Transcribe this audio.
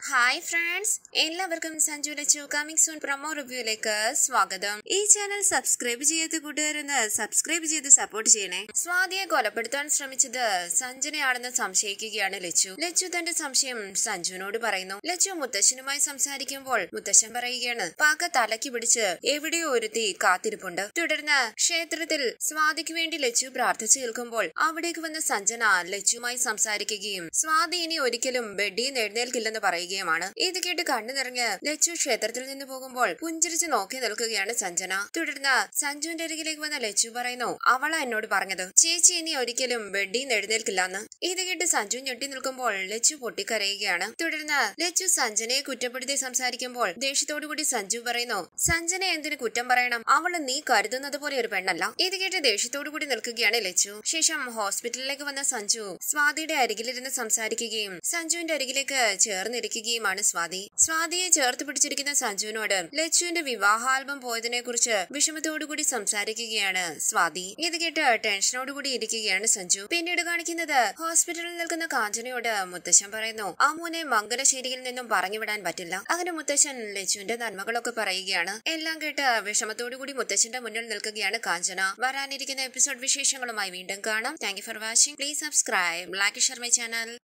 Hi friends, എല്ലാവർക്കും Sanju Lachu coming soon promo റിവ്യൂയിലേക്ക് സ്വാഗതം. ഈ ചാനൽ സബ്സ്ക്രൈബ് ചെയ്ത് കൂട്ടുകാരെന്ന് സബ്സ്ക്രൈബ് ചെയ്ത് സപ്പോർട്ട് ചെയ്യണേ. സ്വാതിയെ കൊലപ്പെടുത്താൻ ശ്രമിച്ചത് സഞ്ജനയാണെന്ന് സംശയിക്കുകയാണ് ലച്ചു. ലച്ചു തന്റെ സംശയം സഞ്ജുവിനോട് പറയുന്നു. ലച്ചു മുത്തശ്ശനുമായി സംസാരിക്കുമ്പോൾ മുത്തശ്ശൻ പറയുകയാണ്, പാക്ക തലയ്ക്ക് പിടിച്ച് എവിടെയോ ഒരുത്തി കാത്തിരിപ്പുണ്ട്. തുടർന്ന് ക്ഷേത്രത്തിൽ സ്വാതിക്ക് വേണ്ടി ലച്ചു പ്രാർത്ഥിച്ചു നിൽക്കുമ്പോൾ അവിടേക്ക് വന്ന സഞ്ജന ലച്ചുമായി സംസാരിക്കുകയും സ്വാതി ഇനി ഒരിക്കലും ബെഡിൽ നിന്ന് എഴുന്നേൽക്കില്ലെന്ന് പറയുകയാണ്. ഇത് കേട്ട് കണ്ണു നിറഞ്ഞ് ലച്ചു ക്ഷേത്രത്തിൽ നിന്ന് പോകുമ്പോൾ പുഞ്ചിരിച്ച് നോക്കി നിൽക്കുകയാണ് സഞ്ജന. തുടർന്ന് സഞ്ജുവിന്റെ അരികിലേക്ക് വന്ന ലച്ചു പറയുന്നു, അവളാ എന്നോട് പറഞ്ഞത് ചേച്ചി ഇനി ഒരിക്കലും ബെഡിൽ നിന്ന് എഴുന്നേൽക്കില്ലെന്ന്. ഇത് കേട്ട് സഞ്ജു ഞെട്ടി നിൽക്കുമ്പോൾ ലച്ചു പൊട്ടിക്കരയുകയാണ്. തുടർന്ന് ലച്ചു സഞ്ജനയെ കുറ്റപ്പെടുത്തി സംസാരിക്കുമ്പോൾ ദേഷ്യത്തോടുകൂടി സഞ്ജു പറയുന്നു, സഞ്ജന എന്തിനു കുറ്റം പറയണം, അവള് നീ കരുതുന്നത് പോലെ ഒരു പെണ്ണല്ല. ഇത് കേട്ട് ദേഷ്യത്തോടുകൂടി നിൽക്കുകയാണ് ലച്ചു. ശേഷം ഹോസ്പിറ്റലിലേക്ക് വന്ന സഞ്ജു സ്വാതിയുടെ അരികിലിരുന്ന് സംസാരിക്കുകയും സഞ്ജുവിന്റെ അരികിലേക്ക് ചേർന്നിരിക്കുകയുമാണ് സ്വാതി. സ്വാതിയെ ചേർത്ത് പിടിച്ചിരിക്കുന്ന സഞ്ജുവിനോട് ലച്ചുവിന്റെ വിവാഹ ആൽബം പോയതിനെ കുറിച്ച് വിഷമത്തോടുകൂടി സംസാരിക്കുകയാണ് സ്വാതി. ഇത് കേട്ട് ടെൻഷനോടുകൂടി ഇരിക്കുകയാണ് സഞ്ജു. പിന്നീട് കാണിക്കുന്നത് ഹോസ്പിറ്റലിൽ നിൽക്കുന്ന കാഞ്ചനയോട് മുത്തശ്ശൻ പറയുന്നു, അമ്മുനെ മംഗലശ്ശേരിയിൽ നിന്നും പറഞ്ഞുവിടാൻ പറ്റില്ല. അങ്ങനെ മുത്തശ്ശൻ ലച്ചുവിന്റെ നന്മകളൊക്കെ പറയുകയാണ്. എല്ലാം കേട്ട് വിഷമത്തോടുകൂടി മുത്തശ്ശന്റെ മുന്നിൽ നിൽക്കുകയാണ് കാഞ്ചന. വരാനിരിക്കുന്ന എപ്പിസോഡ് വിശേഷങ്ങളുമായി വീണ്ടും കാണാം. Thank you for watching. Please subscribe, like, share my channel.